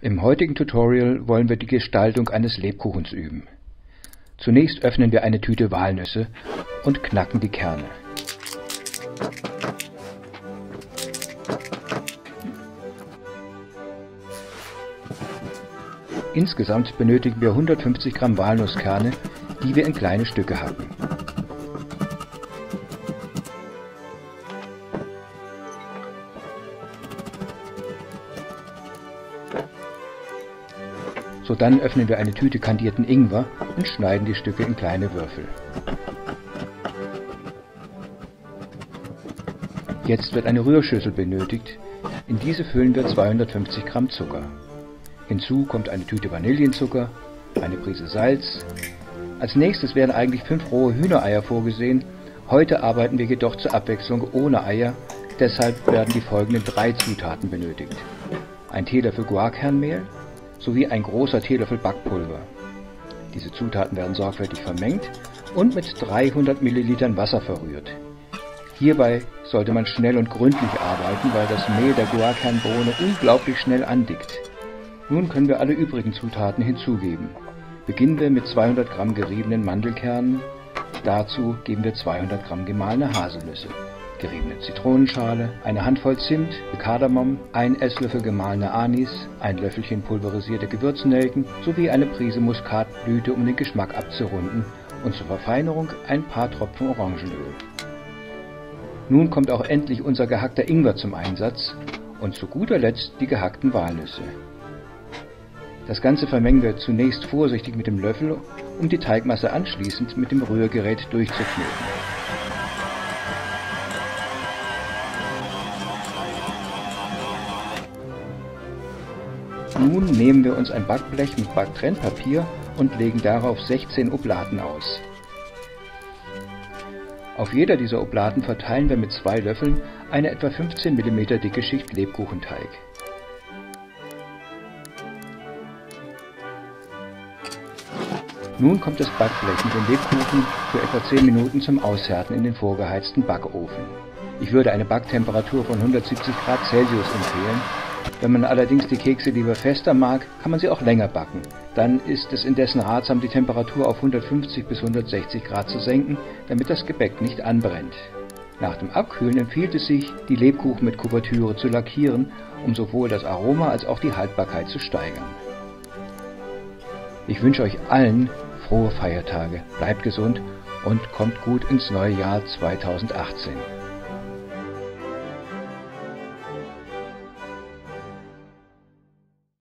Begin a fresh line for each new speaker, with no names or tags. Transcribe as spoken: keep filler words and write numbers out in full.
Im heutigen Tutorial wollen wir die Gestaltung eines Lebkuchens üben. Zunächst öffnen wir eine Tüte Walnüsse und knacken die Kerne. Insgesamt benötigen wir hundertfünfzig Gramm Walnusskerne, die wir in kleine Stücke hacken. So, dann öffnen wir eine Tüte kandierten Ingwer und schneiden die Stücke in kleine Würfel. Jetzt wird eine Rührschüssel benötigt. In diese füllen wir zweihundertfünfzig Gramm Zucker. Hinzu kommt eine Tüte Vanillenzucker, eine Prise Salz. Als nächstes wären eigentlich fünf rohe Hühnereier vorgesehen. Heute arbeiten wir jedoch zur Abwechslung ohne Eier, deshalb werden die folgenden drei Zutaten benötigt. Ein Teelöffel Guarkernmehl sowie ein großer Teelöffel Backpulver. Diese Zutaten werden sorgfältig vermengt und mit dreihundert Millilitern Wasser verrührt. Hierbei sollte man schnell und gründlich arbeiten, weil das Mehl der Guarkernbohne unglaublich schnell andickt. Nun können wir alle übrigen Zutaten hinzugeben. Beginnen wir mit zweihundert Gramm geriebenen Mandelkernen. Dazu geben wir zweihundert Gramm gemahlene Haselnüsse, geriebene Zitronenschale, eine Handvoll Zimt, Kardamom, ein Esslöffel gemahlener Anis, ein Löffelchen pulverisierte Gewürznelken sowie eine Prise Muskatblüte, um den Geschmack abzurunden, und zur Verfeinerung ein paar Tropfen Orangenöl. Nun kommt auch endlich unser gehackter Ingwer zum Einsatz und zu guter Letzt die gehackten Walnüsse. Das Ganze vermengen wir zunächst vorsichtig mit dem Löffel, um die Teigmasse anschließend mit dem Rührgerät durchzukneten. Nun nehmen wir uns ein Backblech mit Backtrennpapier und legen darauf sechzehn Oblaten aus. Auf jeder dieser Oblaten verteilen wir mit zwei Löffeln eine etwa fünfzehn Millimeter dicke Schicht Lebkuchenteig. Nun kommt das Backblech mit den Lebkuchen für etwa zehn Minuten zum Aushärten in den vorgeheizten Backofen. Ich würde eine Backtemperatur von hundertsiebzig Grad Celsius empfehlen. Wenn man allerdings die Kekse lieber fester mag, kann man sie auch länger backen. Dann ist es indessen ratsam, die Temperatur auf hundertfünfzig bis hundertsechzig Grad zu senken, damit das Gebäck nicht anbrennt. Nach dem Abkühlen empfiehlt es sich, die Lebkuchen mit Kuvertüre zu lackieren, um sowohl das Aroma als auch die Haltbarkeit zu steigern. Ich wünsche euch allen frohe Feiertage, bleibt gesund und kommt gut ins neue Jahr zweitausendachtzehn.